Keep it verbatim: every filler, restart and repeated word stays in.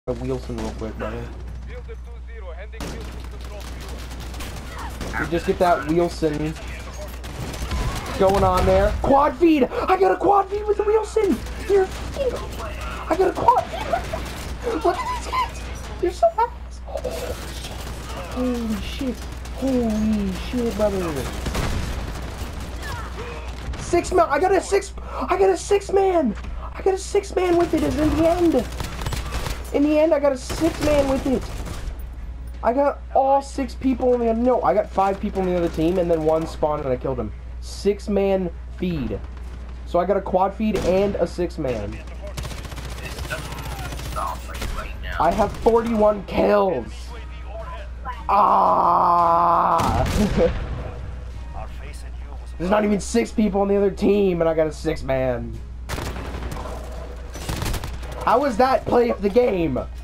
A Wilson real quick, buddy. You just get that Wilson going on there. Quad feed! I got a quad feed with the Wilson! You're fucking... I got a quad feed! Look at these kids! You're so fast! Holy shit! Holy shit, brother! Six man! I got a six... I got a six man! I got a six man with it in the end! In the end, I got a six man with it. I got all six people in the other. No, I got five people in the other team, and then one spawned and I killed him. Six man feed. So I got a quad feed and a six man. I have forty-one kills. Ah! There's not even six people on the other team, and I got a six man. How was that play of the game?